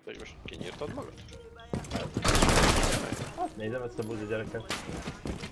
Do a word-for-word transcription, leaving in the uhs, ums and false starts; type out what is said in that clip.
Te is most kinyírtad magad? Hát nézem ezt a buzi gyereket.